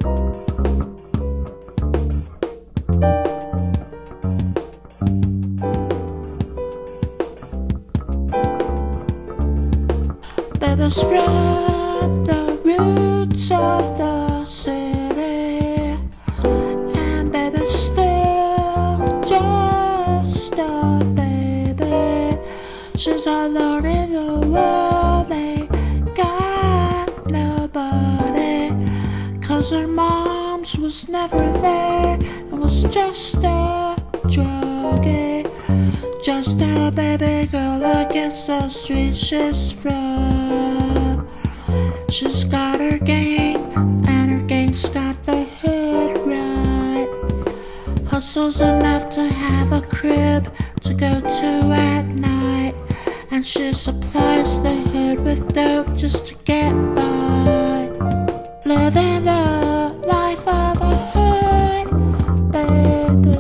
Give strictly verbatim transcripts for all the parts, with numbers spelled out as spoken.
Baby's from the roots of the city, and baby's still just a baby. She's alone in the world, ain't got nobody, 'cause her mom's was never there and was just a druggie. Just a baby girl against the streets she's from. She's got her gang, and her gang's got the hood right. Hustles enough to have a crib to go to at night, and she supplies the hood with dope just to get by. Living the life of a hood baby.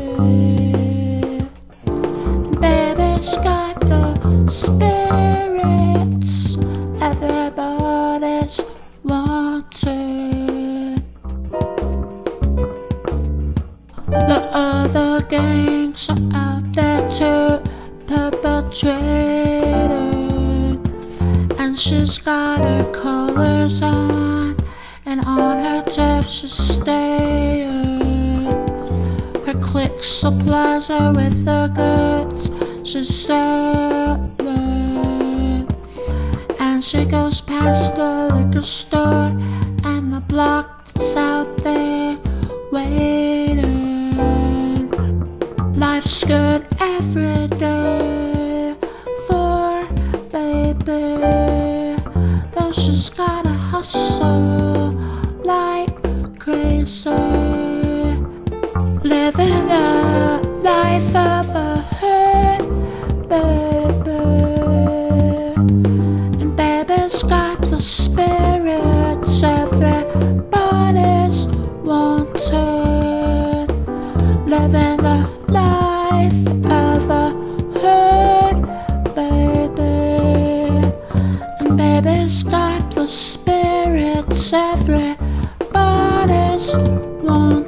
Baby's got the spirits everybody's wanted. The other gangs are out there to perpetrate it, and she's got her colors on, and on her turf she's staying. Her clique supplies her with the goods she's selling, and she goes past the liquor store and the block that's out there waiting. Life's good every day for baby, though she's gotta hustle like crazy. Living the life of a hood baby, and baby's got the spirits everybody's wanted. Living the life of a hood baby, and baby's got the spirits everybody's wanted.